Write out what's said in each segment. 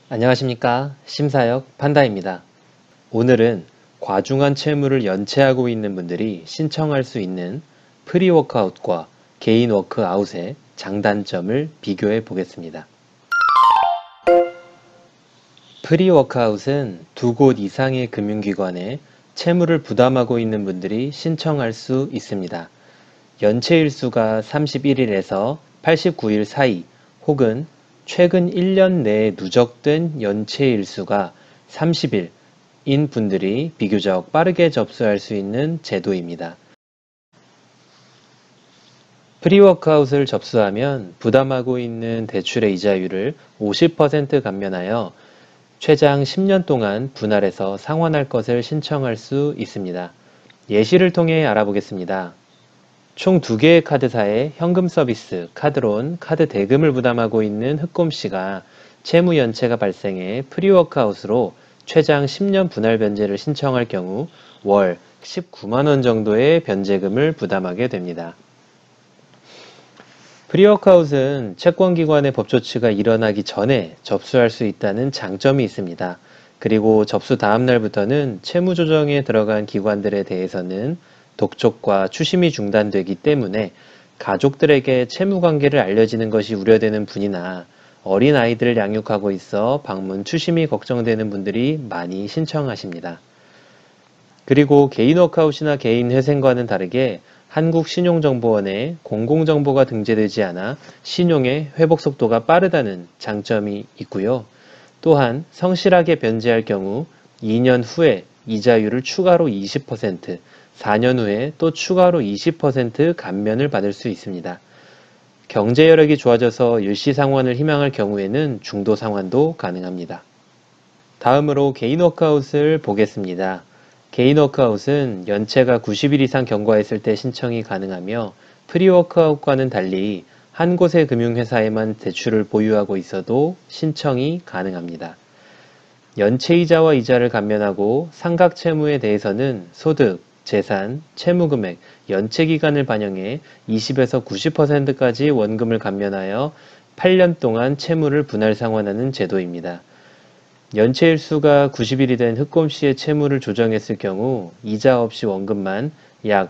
안녕하십니까. 심사역 판다입니다. 오늘은 과중한 채무를 연체하고 있는 분들이 신청할 수 있는 프리워크아웃과 개인 워크아웃의 장단점을 비교해 보겠습니다. 프리워크아웃은 두 곳 이상의 금융기관에 채무를 부담하고 있는 분들이 신청할 수 있습니다. 연체일수가 31일에서 89일 사이 혹은 최근 1년 내에 누적된 연체일수가 30일인 분들이 비교적 빠르게 접수할 수 있는 제도입니다. 프리워크아웃을 접수하면 부담하고 있는 대출의 이자율을 50% 감면하여 최장 10년 동안 분할해서 상환할 것을 신청할 수 있습니다. 예시를 통해 알아보겠습니다. 총 2개의 카드사의 현금 서비스, 카드론, 카드 대금을 부담하고 있는 흑곰씨가 채무 연체가 발생해 프리워크아웃으로 최장 10년 분할 변제를 신청할 경우 월 19만원 정도의 변제금을 부담하게 됩니다. 프리워크아웃은 채권기관의 법조치가 일어나기 전에 접수할 수 있다는 장점이 있습니다. 그리고 접수 다음 날부터는 채무조정에 들어간 기관들에 대해서는 독촉과 추심이 중단되기 때문에 가족들에게 채무관계를 알려지는 것이 우려되는 분이나 어린 아이들을 양육하고 있어 방문 추심이 걱정되는 분들이 많이 신청하십니다. 그리고 개인 워크아웃이나 개인 회생과는 다르게 한국신용정보원에 공공정보가 등재되지 않아 신용의 회복 속도가 빠르다는 장점이 있고요. 또한 성실하게 변제할 경우 2년 후에 이자율을 추가로 20%, 4년 후에 또 추가로 20% 감면을 받을 수 있습니다. 경제 여력이 좋아져서 일시 상환을 희망할 경우에는 중도 상환도 가능합니다. 다음으로 개인 워크아웃을 보겠습니다. 개인 워크아웃은 연체가 90일 이상 경과했을 때 신청이 가능하며 프리워크아웃과는 달리 한 곳의 금융회사에만 대출을 보유하고 있어도 신청이 가능합니다. 연체이자와 이자를 감면하고 상각채무에 대해서는 소득, 재산, 채무금액, 연체기간을 반영해 20에서 90%까지 원금을 감면하여 8년 동안 채무를 분할 상환하는 제도입니다. 연체일수가 90일이 된 흑곰씨의 채무를 조정했을 경우 이자 없이 원금만 약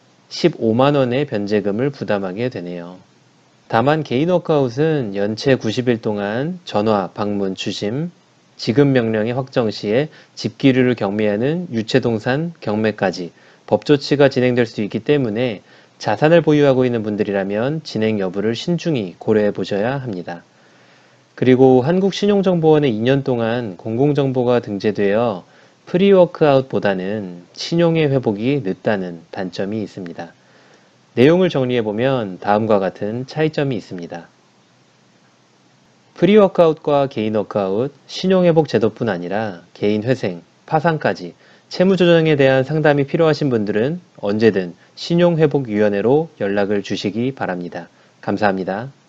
15만원의 변제금을 부담하게 되네요. 다만 개인 워크아웃은 연체 90일 동안 전화, 방문, 추심, 지급 명령의 확정 시에 집기류를 경매하는 유체동산 경매까지 법조치가 진행될 수 있기 때문에 자산을 보유하고 있는 분들이라면 진행 여부를 신중히 고려해 보셔야 합니다. 그리고 한국신용정보원에 2년 동안 공공정보가 등재되어 프리워크아웃보다는 신용의 회복이 늦다는 단점이 있습니다. 내용을 정리해보면 다음과 같은 차이점이 있습니다. 프리워크아웃과 개인 워크아웃, 신용회복 제도뿐 아니라 개인 회생, 파산까지 채무조정에 대한 상담이 필요하신 분들은 언제든 신용회복위원회로 연락을 주시기 바랍니다. 감사합니다.